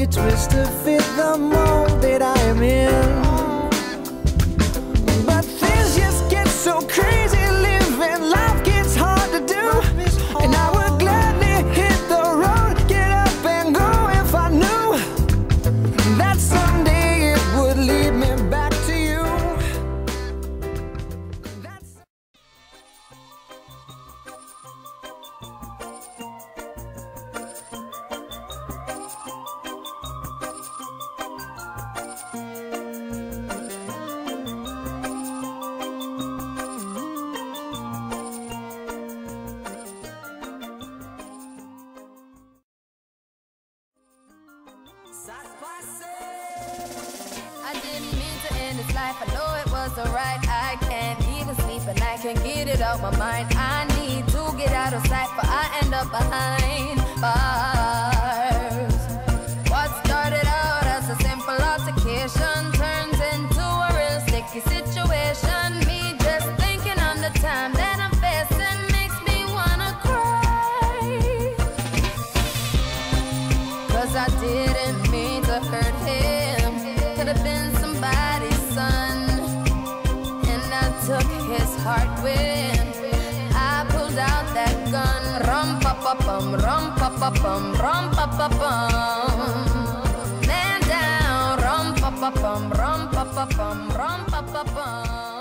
twist to fit the mold that I am in. But things just get so crazy, living life gets hard to do. And I would gladly hit the road, get up and go if I knew that someday it would lead me back to you. I didn't mean to end this life, I know it was alright. I can't even sleep and I can't get it out my mind. I need to get out of sight, but I end up behind bars. What started out as a simple altercation turns into a real sticky situation. Me just thinking on the time that I'm facing makes me wanna cry. 'Cause I didn't mean to hurt him. Could have been somebody's son, and I took his heart when I pulled out that gun. Rum pa pa bum, rum pa pa bum, rum pa pa bum. Man down, rum pa pa bum, rum pa pa bum, rum pa pa bum.